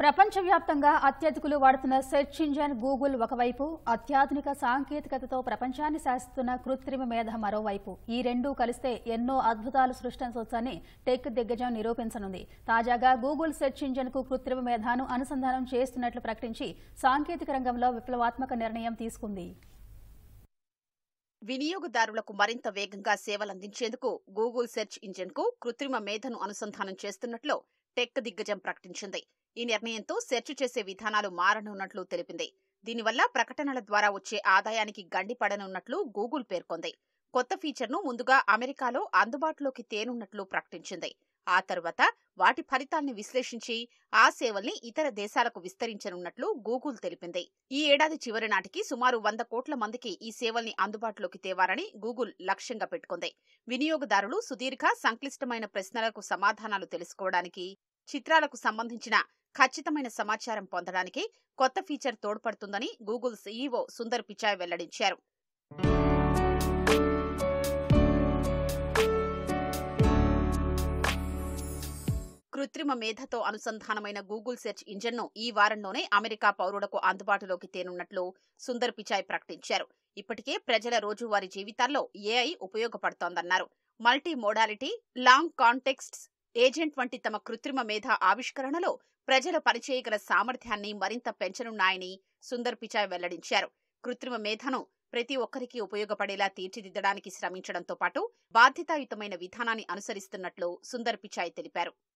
ప్రపంచవ్యాప్తంగా అత్యధికులు వాడుతున్న సెర్చ్ ఇంజిన్ గూగుల్ ఒకవైపు, అత్యాధునిక సాంకేతికతతో ప్రపంచాన్ని శాసిస్తున్న కృత్రిమ మేధ మరోవైపు. ఈ రెండూ కలిస్తే ఎన్నో అద్భుతాలు సృష్టించవచ్చని టెక్ దిగ్గజం నిరూపించనుంది. తాజాగా గూగుల్ సెర్చ్ ఇంజిన్ కు కృత్రిమ మేధను అనుసంధానం చేస్తున్నట్లు ప్రకటించి సాంకేతిక రంగంలో విప్లవాత్మక నిర్ణయం తీసుకుంది. వినియోగదారులకు మరింత వేగంగా సేవలందించేందుకు గూగుల్ సెర్చ్ ఇంజిన్ కు కృత్రిమ మేధను అనుసంధానం చేస్తున్నట్లు టెక్ దిగ్గజం ప్రకటించింది. ఈ నిర్ణయంతో సెర్చ్ చేసే విధానాలు మారనున్నట్లు తెలిపింది. దీనివల్ల ప్రకటనల ద్వారా వచ్చే ఆదాయానికి గండిపడనున్నట్లు గూగుల్ పేర్కొంది. కొత్త ఫీచర్ను ముందుగా అమెరికాలో అందుబాటులోకి తేనున్నట్లు ప్రకటించింది. ఆ తర్వాత వాటి ఫలితాల్ని విశ్లేషించి ఆ సేవల్ని ఇతర దేశాలకు విస్తరించనున్నట్లు గూగుల్ తెలిపింది. ఈ ఏడాది చివరి నాటికి సుమారు 100 కోట్ల మందికి ఈ సేవల్ని అందుబాటులోకి తేవాలని గూగుల్ లక్ష్యంగా పెట్టుకుంది. వినియోగదారులు సుదీర్ఘ, సంక్లిష్టమైన ప్రశ్నలకు సమాధానాలు తెలుసుకోవడానికి, చిత్రాలకు సంబంధించిన ఖచ్చితమైన సమాచారం పొందడానికి కొత్త ఫీచర్ తోడ్పడుతుందని గూగుల్ సీఈఓ సుందర్ పిచాయ్ వెల్లడించారు. కృత్రిమ మేధతో అనుసంధానమైన గూగుల్ సెర్చ్ ఇంజిన్ను ఈ వారంలోనే అమెరికా పౌరులకు అందుబాటులోకి తేనున్నట్లు సుందర్ పిచాయ్ ప్రకటించారు. ఇప్పటికే ప్రజల రోజువారీ జీవితాల్లో ఏఐ ఉపయోగపడుతోందన్నారు. Multi modality, long contexts agent వంటి తమ కృత్రిమ మేధ ఆవిష్కరణలో ప్రజలు పనిచేయగల సామర్థ్యాన్ని మరింత పెంచనున్నాయని సుందర్ పిచాయ్ వెల్లడించారు. కృత్రిమ మేధను ప్రతి ఒక్కరికి ఉపయోగపడేలా తీర్చిదిద్దడానికి శ్రమించడంతో పాటు బాధ్యతాయుతమైన విధానాన్ని అనుసరిస్తున్నట్లు సుందర్ పిచాయ్ తెలిపారు.